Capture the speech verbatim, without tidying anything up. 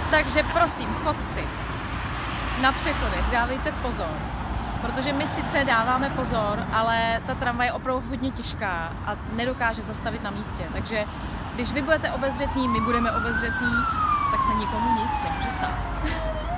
Takže prosím, chodci, na přechodech dávejte pozor, protože my sice dáváme pozor, ale ta tramvaj je opravdu hodně těžká a nedokáže zastavit na místě. Takže když vy budete obezřetní, my budeme obezřetní, tak se nikomu nic nemůže stát.